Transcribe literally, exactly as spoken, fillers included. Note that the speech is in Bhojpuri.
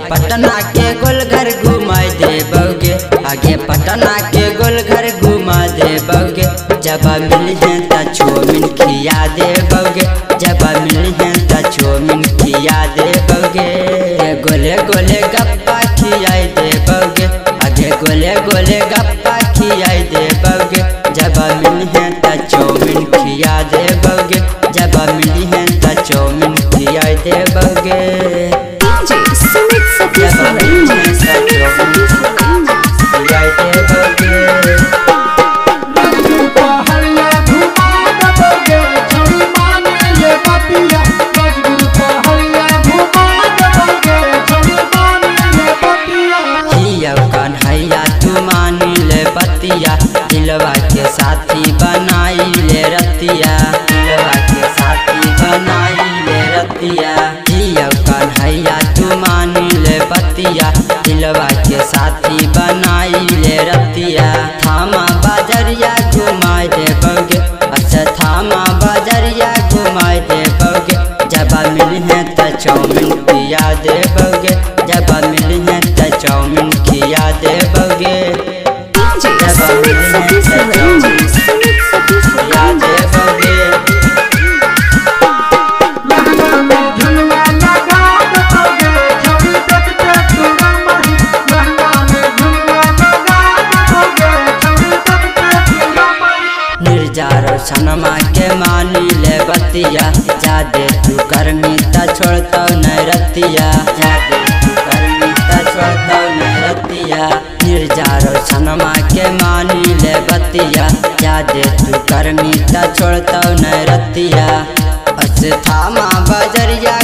पटना के गोलघर घुमा देबोगे, आगे पटना के गोलघर घुमा देबोगे। जब मिल है त चौमिन खिया देबोगे, जब मिल है त चौमिन खिया देबोगे। गोले गोले गप्पा खियाई देबोगे, आगे गोले गोले गप्पा खियाई देबोगे। जब मिल है त चौमिन खिया देबोगे, जब मिल है त चौमिन खियाई देबोगे। कन्हैया तू मानी ले बतिया, दिलवा के साथी बनाई ले रतिया, दिलवा के साथी बनाई ले रतिया। कन्हैया तू मानी ले बतिया, दिलवा के साथी बनाई ले रतिया। थामा बाजरिया घुमाई देबोगे, अच्छा थामा बाजरिया घुमाई देबोगे। जब मिल है त चौमिन खिया देबोगे, जब मिल है त चौमिन खिया देबोगे। जब मिल है त चौमिन खिया देबोगे। निर्जारो सनमा के मानी ले बतिया, जादे तू गर्मी त छोड़ता नहीं रतिया, जादे तू गर्मी त छोड़ता नहीं रतिया। निर्जारो सनमा के मानी ले बतिया, जादे तू गर्मी त छोड़ता नहीं रतिया। अस थामा बजरिया